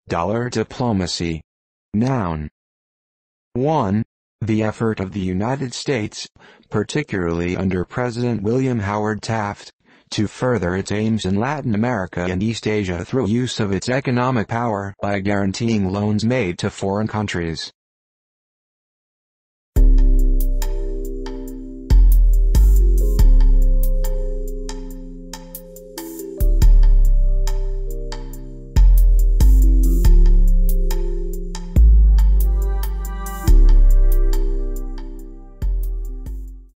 Dollar diplomacy. Noun. 1. The effort of the United States, particularly under President William Howard Taft, to further its aims in Latin America and East Asia through use of its economic power by guaranteeing loans made to foreign countries.